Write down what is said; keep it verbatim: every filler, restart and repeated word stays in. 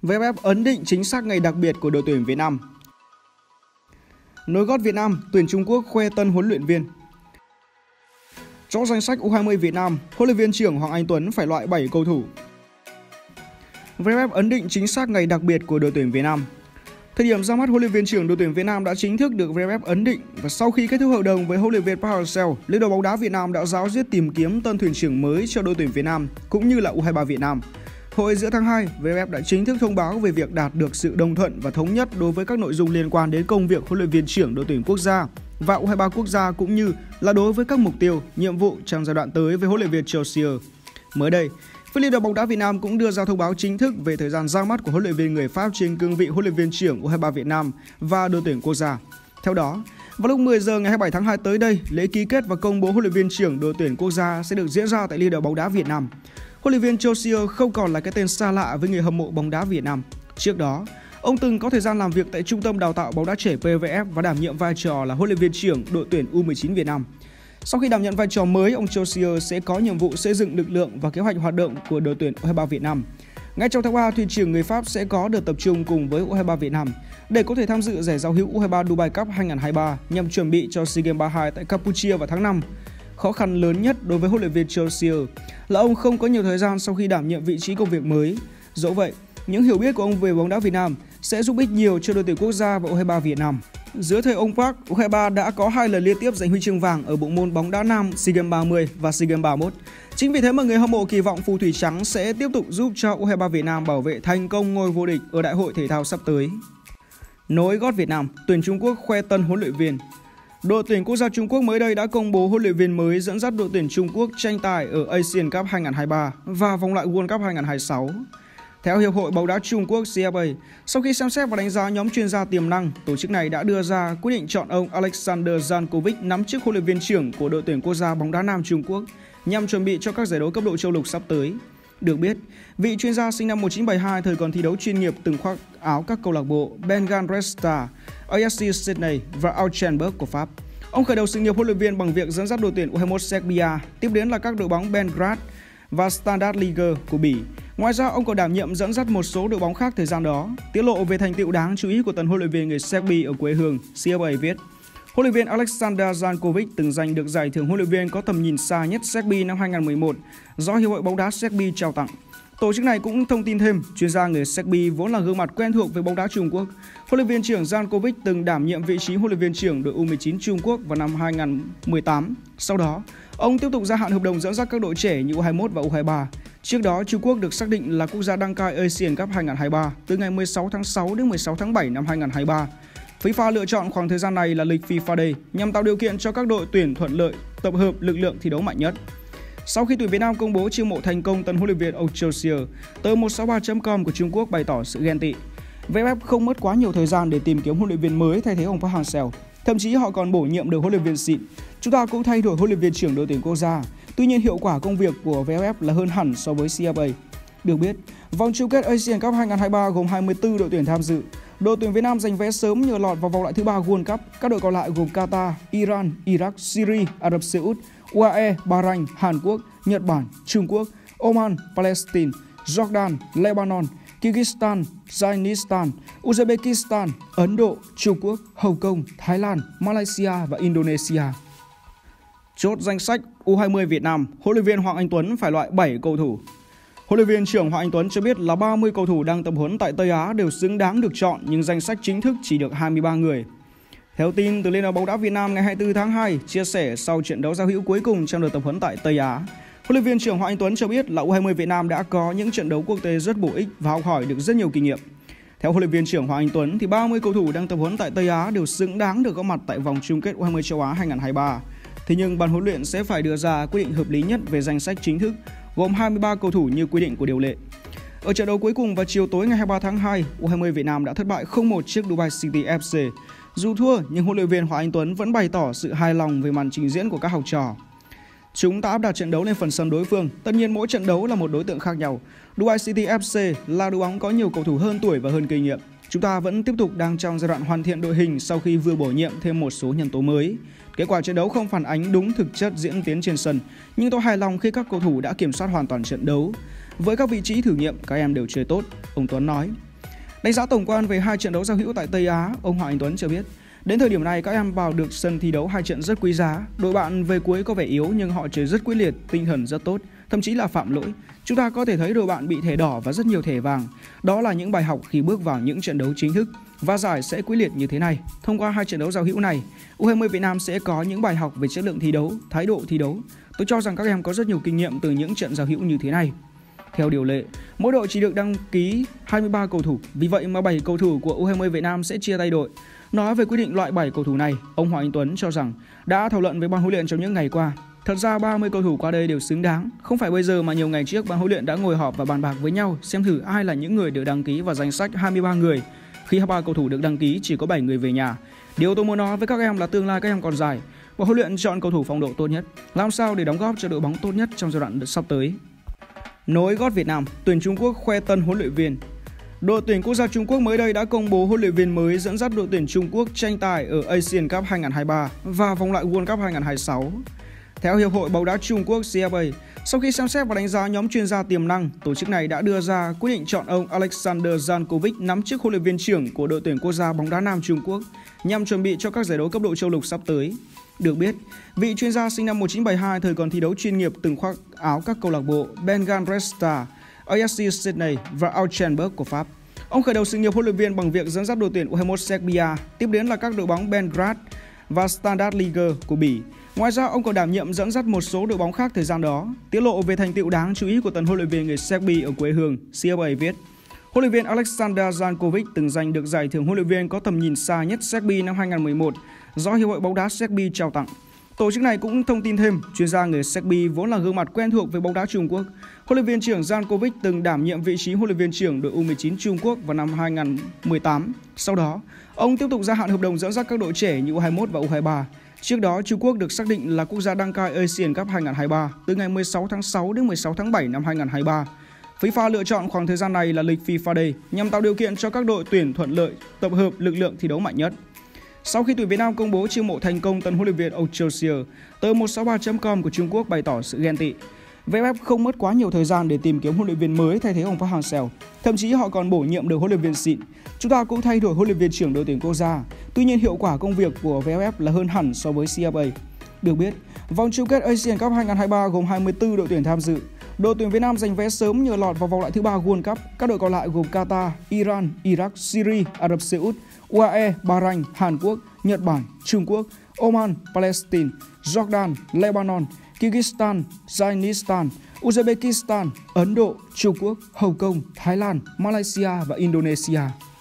vê ép ép ấn định chính xác ngày đặc biệt của đội tuyển Việt Nam. Nối gót Việt Nam, tuyển Trung Quốc khoe tân huấn luyện viên. Trong danh sách U hai mươi Việt Nam, huấn luyện viên trưởng Hoàng Anh Tuấn phải loại bảy cầu thủ. vê ép ép ấn định chính xác ngày đặc biệt của đội tuyển Việt Nam. Thời điểm ra mắt huấn luyện viên trưởng đội tuyển Việt Nam đã chính thức được vê ép ép ấn định, và sau khi kết thúc hợp đồng với huấn luyện viên Park Hang-seo, Liên đoàn bóng đá Việt Nam đã ráo riết tìm kiếm tân thuyền trưởng mới cho đội tuyển Việt Nam cũng như là U hai mươi ba Việt Nam. Hồi giữa tháng hai, vê ép ép đã chính thức thông báo về việc đạt được sự đồng thuận và thống nhất đối với các nội dung liên quan đến công việc huấn luyện viên trưởng đội tuyển quốc gia và U hai mươi ba quốc gia, cũng như là đối với các mục tiêu, nhiệm vụ trong giai đoạn tới với huấn luyện viên Solskjaer. Mới đây, phía Liên đoàn bóng đá Việt Nam cũng đưa ra thông báo chính thức về thời gian ra mắt của huấn luyện viên người Pháp trên cương vị huấn luyện viên trưởng U hai mươi ba Việt Nam và đội tuyển quốc gia. Theo đó, vào lúc mười giờ ngày hai mươi bảy tháng hai tới đây, lễ ký kết và công bố huấn luyện viên trưởng đội tuyển quốc gia sẽ được diễn ra tại Liên đoàn bóng đá Việt Nam. Huấn luyện viên Solskjaer không còn là cái tên xa lạ với người hâm mộ bóng đá Việt Nam. Trước đó, ông từng có thời gian làm việc tại Trung tâm Đào tạo bóng đá trẻ pê vê ép và đảm nhiệm vai trò là huấn luyện viên trưởng đội tuyển U mười chín Việt Nam. Sau khi đảm nhận vai trò mới, ông Solskjaer sẽ có nhiệm vụ xây dựng lực lượng và kế hoạch hoạt động của đội tuyển U hai mươi ba Việt Nam. Ngay trong tháng ba, thuyền trưởng người Pháp sẽ có đợt tập trung cùng với U hai mươi ba Việt Nam để có thể tham dự giải giao hữu U hai mươi ba Dubai Cup hai không hai ba nhằm chuẩn bị cho SEA Games ba mươi hai tại Campuchia vào tháng năm. Khó khăn lớn nhất đối với huấn luyện viên Solskjaer là ông không có nhiều thời gian sau khi đảm nhiệm vị trí công việc mới. Dẫu vậy, những hiểu biết của ông về bóng đá Việt Nam sẽ giúp ích nhiều cho đội tuyển quốc gia và U hai mươi ba Việt Nam. Dưới thời ông Park, U hai mươi ba đã có hai lần liên tiếp giành huy chương vàng ở bộ môn bóng đá nam SEA Games ba mươi và SEA Games ba mươi mốt. Chính vì thế mà người hâm mộ kỳ vọng phù thủy trắng sẽ tiếp tục giúp cho U hai mươi ba Việt Nam bảo vệ thành công ngôi vô địch ở Đại hội thể thao sắp tới. Nối gót Việt Nam, tuyển Trung Quốc khoe tân huấn luyện viên. Đội tuyển quốc gia Trung Quốc mới đây đã công bố huấn luyện viên mới dẫn dắt đội tuyển Trung Quốc tranh tài ở Asian Cup hai không hai ba và vòng loại World Cup hai không hai sáu. Theo Hiệp hội bóng đá Trung Quốc xê ép a, sau khi xem xét và đánh giá nhóm chuyên gia tiềm năng, tổ chức này đã đưa ra quyết định chọn ông Alexander Jankovic nắm chức huấn luyện viên trưởng của đội tuyển quốc gia bóng đá nam Trung Quốc nhằm chuẩn bị cho các giải đấu cấp độ châu lục sắp tới. Được biết, vị chuyên gia sinh năm một nghìn chín trăm bảy mươi hai thời còn thi đấu chuyên nghiệp từng khoác áo các câu lạc bộ Bengal Red Star, a ép xê Sydney và Augsburg của Pháp. Ông khởi đầu sự nghiệp huấn luyện viên bằng việc dẫn dắt đội tuyển U hai mươi mốt Serbia, tiếp đến là các đội bóng Belgrade và Standard Liège của Bỉ. Ngoài ra, ông còn đảm nhiệm dẫn dắt một số đội bóng khác thời gian đó. Tiết lộ về thành tựu đáng chú ý của tân huấn luyện viên người Serbia ở quê hương, xê ép a viết: huấn luyện viên Alexander Jankovic từng giành được giải thưởng huấn luyện viên có tầm nhìn xa nhất Serbia năm hai không một một do Hiệp hội bóng đá Serbia trao tặng. Tổ chức này cũng thông tin thêm, chuyên gia người Serbia vốn là gương mặt quen thuộc với bóng đá Trung Quốc. Huấn luyện viên trưởng Jankovic từng đảm nhiệm vị trí huấn luyện viên trưởng đội U mười chín Trung Quốc vào năm hai không một tám. Sau đó, ông tiếp tục gia hạn hợp đồng dẫn dắt các đội trẻ như U hai mươi mốt và U hai mươi ba. Trước đó, Trung Quốc được xác định là quốc gia đăng cai Asian Cup hai không hai ba từ ngày mười sáu tháng sáu đến mười sáu tháng bảy năm hai không hai ba. FIFA lựa chọn khoảng thời gian này là lịch FIFA Day nhằm tạo điều kiện cho các đội tuyển thuận lợi tập hợp lực lượng thi đấu mạnh nhất. Sau khi tuyển Việt Nam công bố chiêu mộ thành công tân huấn luyện viên ông Solskjaer, tờ một sáu ba chấm com của Trung Quốc bày tỏ sự ghen tị. vê ép ép không mất quá nhiều thời gian để tìm kiếm huấn luyện viên mới thay thế ông Park Hang-seo. Thậm chí họ còn bổ nhiệm được huấn luyện viên xịn. Chúng ta cũng thay đổi huấn luyện viên trưởng đội tuyển quốc gia. Tuy nhiên, hiệu quả công việc của vê ép ép là hơn hẳn so với xê ép a. Được biết, vòng chung kết Asian Cup hai không hai ba gồm hai mươi tư đội tuyển tham dự. Đội tuyển Việt Nam giành vé sớm nhờ lọt vào vòng loại thứ ba World Cup. Các đội còn lại gồm Qatar, Iran, Iraq, Syria, Ả Rập Xê Út, u a e, Bahrain, Hàn Quốc, Nhật Bản, Trung Quốc, Oman, Palestine, Jordan, Lebanon, Kyrgyzstan, Uzbekistan, Uzbekistan, Ấn Độ, Trung Quốc, Hồng Kông, Thái Lan, Malaysia và Indonesia. Chốt danh sách U hai mươi Việt Nam, huấn luyện viên Hoàng Anh Tuấn phải loại bảy cầu thủ. Huấn luyện viên trưởng Hoàng Anh Tuấn cho biết là ba mươi cầu thủ đang tập huấn tại Tây Á đều xứng đáng được chọn, nhưng danh sách chính thức chỉ được hai mươi ba người. Theo tin từ Liên đoàn bóng đá Việt Nam ngày hai mươi tư tháng hai, chia sẻ sau trận đấu giao hữu cuối cùng trong đợt tập huấn tại Tây Á, huấn luyện viên trưởng Hoàng Anh Tuấn cho biết là U hai mươi Việt Nam đã có những trận đấu quốc tế rất bổ ích và học hỏi được rất nhiều kinh nghiệm. Theo huấn luyện viên trưởng Hoàng Anh Tuấn thì ba mươi cầu thủ đang tập huấn tại Tây Á đều xứng đáng được có mặt tại vòng chung kết U hai mươi châu Á hai không hai ba. Thế nhưng ban huấn luyện sẽ phải đưa ra quyết định hợp lý nhất về danh sách chính thức, gồm hai mươi ba cầu thủ như quy định của điều lệ. Ở trận đấu cuối cùng vào chiều tối ngày hai mươi ba tháng hai, U hai mươi Việt Nam đã thất bại không một trước Dubai City ép xê. Dù thua, nhưng huấn luyện viên Hoàng Anh Tuấn vẫn bày tỏ sự hài lòng về màn trình diễn của các học trò. Chúng ta áp đặt trận đấu lên phần sân đối phương, tất nhiên mỗi trận đấu là một đối tượng khác nhau. Dubai City ép xê là đội bóng có nhiều cầu thủ hơn tuổi và hơn kinh nghiệm. Chúng ta vẫn tiếp tục đang trong giai đoạn hoàn thiện đội hình sau khi vừa bổ nhiệm thêm một số nhân tố mới. Kết quả trận đấu không phản ánh đúng thực chất diễn tiến trên sân, nhưng tôi hài lòng khi các cầu thủ đã kiểm soát hoàn toàn trận đấu. Với các vị trí thử nghiệm, các em đều chơi tốt, ông Tuấn nói. Đánh giá tổng quan về hai trận đấu giao hữu tại Tây Á, ông Hoàng Anh Tuấn cho biết, đến thời điểm này các em vào được sân thi đấu hai trận rất quý giá. Đội bạn về cuối có vẻ yếu nhưng họ chơi rất quyết liệt, tinh thần rất tốt, thậm chí là phạm lỗi. Chúng ta có thể thấy đội bạn bị thẻ đỏ và rất nhiều thẻ vàng. Đó là những bài học khi bước vào những trận đấu chính thức và giải sẽ quyết liệt như thế này. Thông qua hai trận đấu giao hữu này, U hai mươi Việt Nam sẽ có những bài học về chất lượng thi đấu, thái độ thi đấu. Tôi cho rằng các em có rất nhiều kinh nghiệm từ những trận giao hữu như thế này. Theo điều lệ, mỗi đội chỉ được đăng ký hai mươi ba cầu thủ, vì vậy mà bảy cầu thủ của U hai mươi Việt Nam sẽ chia tay đội. Nói về quyết định loại bảy cầu thủ này, ông Hoàng Anh Tuấn cho rằng đã thảo luận với ban huấn luyện trong những ngày qua. Thật ra ba mươi cầu thủ qua đây đều xứng đáng, không phải bây giờ mà nhiều ngày trước ban huấn luyện đã ngồi họp và bàn bạc với nhau xem thử ai là những người được đăng ký vào danh sách hai mươi ba người. Khi hai mươi ba cầu thủ được đăng ký chỉ có bảy người về nhà. Điều tôi muốn nói với các em là tương lai các em còn dài. Ban huấn luyện chọn cầu thủ phong độ tốt nhất, làm sao để đóng góp cho đội bóng tốt nhất trong giai đoạn sắp tới. Nối gót Việt Nam, tuyển Trung Quốc khoe tân huấn luyện viên. Đội tuyển quốc gia Trung Quốc mới đây đã công bố huấn luyện viên mới dẫn dắt đội tuyển Trung Quốc tranh tài ở Asian Cup hai không hai ba và vòng loại World Cup hai không hai sáu. Theo Hiệp hội bóng đá Trung Quốc C F A, sau khi xem xét và đánh giá nhóm chuyên gia tiềm năng, tổ chức này đã đưa ra quyết định chọn ông Alexander Jankovic nắm chức huấn luyện viên trưởng của đội tuyển quốc gia bóng đá nam Trung Quốc nhằm chuẩn bị cho các giải đấu cấp độ châu lục sắp tới. Được biết, vị chuyên gia sinh năm một nghìn chín trăm bảy mươi hai thời còn thi đấu chuyên nghiệp từng khoác áo các câu lạc bộ Bengal Red Star, a ét xê Sydney và Augsburg của Pháp. Ông khởi đầu sự nghiệp huấn luyện viên bằng việc dẫn dắt đội tuyển U hai mươi mốt Serbia, tiếp đến là các đội bóng Belgrade và Standard Liège của Bỉ. Ngoài ra, ông còn đảm nhiệm dẫn dắt một số đội bóng khác thời gian đó. Tiết lộ về thành tựu đáng chú ý của tần huấn luyện viên người Serbia ở quê hương, C F A viết: huấn luyện viên Alexander Jankovic từng giành được giải thưởng huấn luyện viên có tầm nhìn xa nhất Serbia năm hai không một một do Hiệp hội bóng đá Serbia trao tặng. Tổ chức này cũng thông tin thêm, chuyên gia người Serbia vốn là gương mặt quen thuộc với bóng đá Trung Quốc. Huấn luyện viên trưởng Jankovic từng đảm nhiệm vị trí huấn luyện viên trưởng đội U mười chín Trung Quốc vào năm hai không một tám. Sau đó, ông tiếp tục gia hạn hợp đồng dẫn dắt các đội trẻ như U hai mươi mốt và U hai mươi ba. Trước đó, Trung Quốc được xác định là quốc gia đăng cai Asian Cup hai không hai ba từ ngày mười sáu tháng sáu đến mười sáu tháng bảy năm hai không hai ba. FIFA lựa chọn khoảng thời gian này là lịch FIFA Day nhằm tạo điều kiện cho các đội tuyển thuận lợi tập hợp lực lượng thi đấu mạnh nhất. Sau khi tuyển Việt Nam công bố chiêu mộ thành công tân huấn luyện viên Âu Châu Siêu, tờ một sáu ba chấm com của Trung Quốc bày tỏ sự ghen tị. vê ép ép không mất quá nhiều thời gian để tìm kiếm huấn luyện viên mới thay thế ông Park Hang-seo. Thậm chí họ còn bổ nhiệm được huấn luyện viên xịn. Chúng ta cũng thay đổi huấn luyện viên trưởng đội tuyển quốc gia. Tuy nhiên hiệu quả công việc của vê ép ép là hơn hẳn so với C F A. Được biết, vòng chung kết Asian Cup hai không hai ba gồm hai mươi tư đội tuyển tham dự. Đội tuyển Việt Nam giành vé sớm nhờ lọt vào vòng loại thứ ba World Cup. Các đội còn lại gồm Qatar, Iran, Iraq, Syria, Ả Rập Xê Út, u a e, Bahrain, Hàn Quốc, Nhật Bản, Trung Quốc, Oman, Palestine, Jordan, Lebanon, Kyrgyzstan, Uzbekistan, Uzbekistan, Ấn Độ, Trung Quốc, Hồng Kông, Thái Lan, Malaysia và Indonesia.